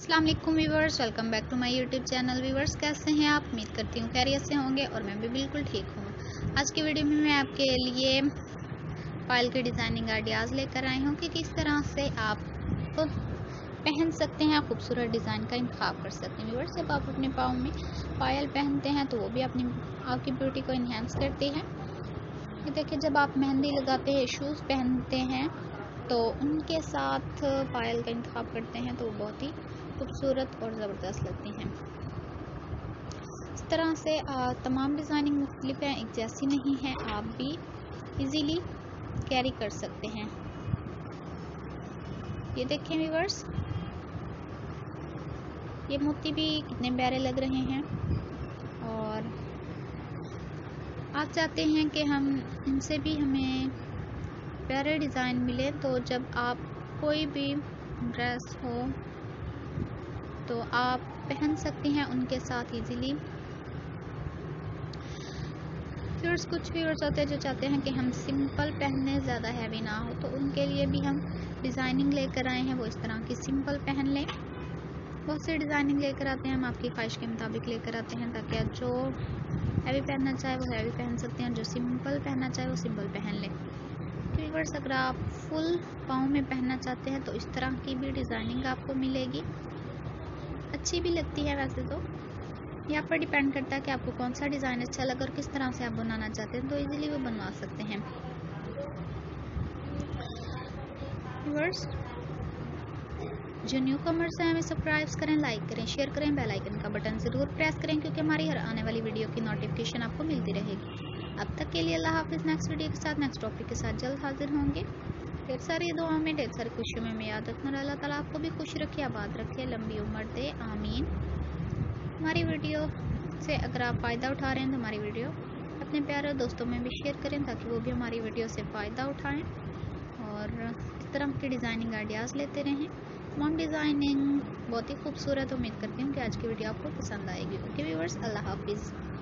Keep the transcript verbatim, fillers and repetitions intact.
अस्सलाम वालेकुम viewers, welcome back to my YouTube channel. Viewers कैसे हैं आप? उम्मीद करती हूँ खैरियत से होंगे और मैं भी बिल्कुल ठीक हूँ। आज की वीडियो में मैं आपके लिए पायल के डिज़ाइनिंग आइडियाज़ लेकर आई हूँ कि किस तरह से आप पहन सकते हैं, खूबसूरत डिज़ाइन का इंतखाब कर सकते हैं। व्यूवर्स, जब आप अपने पाँव में पायल पहनते हैं तो वो भी अपनी आपकी ब्यूटी को इन्हेंस करती है। ये देखिए, जब आप मेहंदी लगाते हैं, शूज़ पहनते हैं तो उनके साथ पायल का इंतखाब करते हैं तो वो बहुत ही खूबसूरत और ज़बरदस्त लगती हैं। इस तरह से आ, तमाम डिज़ाइनिंग मुख्तलिफ हैं, एक जैसी नहीं है। आप भी इजीली कैरी कर सकते हैं। ये देखें व्यूअर्स, ये मोती भी कितने प्यारे लग रहे हैं और आप चाहते हैं कि हम इनसे भी हमें प्यारे डिज़ाइन मिले, तो जब आप कोई भी ड्रेस हो तो आप पहन सकते हैं उनके साथ इजीली। व्यूअर्स, कुछ व्यूअर्स होते हैं जो चाहते हैं कि हम सिंपल पहने, ज़्यादा हैवी ना हो, तो उनके लिए भी हम डिज़ाइनिंग लेकर आए हैं। वो इस तरह की सिंपल पहन लें। बहुत सी डिज़ाइनिंग लेकर आते हैं, हम आपकी ख्वाहिश के मुताबिक लेकर आते हैं ताकि आप जो हैवी पहनना चाहे वो हैवी पहन सकते हैं, जो सिंपल पहनना चाहे वो सिंपल पहन लें। व्यूअर्स, अगर आप फुल पाँव में पहनना चाहते हैं तो इस तरह की भी डिज़ाइनिंग आपको मिलेगी। अच्छी भी लगती है वैसे तो। ये आप पर डिपेंड करता है कि आपको कौन सा डिज़ाइन अच्छा लगा और किस तरह से आप बनाना चाहते हैं, तो इजीली वो बनवा सकते हैं। व्यूअर्स, जो न्यू कमर्स हैं हमें सब्सक्राइब करें, लाइक करें, शेयर करें, बेल आइकन का बटन ज़रूर प्रेस करें क्योंकि हमारी हर आने वाली वीडियो की नोटिफिकेशन आपको मिलती रहेगी। अब तक के लिए अल्लाह हाफिज़। नेक्स्ट वीडियो के साथ, नेक्स्ट टॉपिक के साथ जल्द हाजिर होंगे। ढेर सारी दुआओं में, ढेर सारी खुशियों में याद रखना। अल्लाह ताला आपको भी खुश रखे, आबाद रखे, लंबी उम्र दे, आमीन। हमारी वीडियो से अगर आप फ़ायदा उठा रहे हैं तो हमारी वीडियो अपने प्यारे दोस्तों में भी शेयर करें ताकि वो भी हमारी वीडियो से फ़ायदा उठाएं और इस तरह के डिज़ाइनिंग आइडियाज़ लेते रहें। तमाम डिज़ाइनिंग बहुत ही खूबसूरत। उम्मीद करती हूँ कि आज की वीडियो आपको पसंद आएगी। ओके व्यूअर्स, अल्लाह हाफिज़।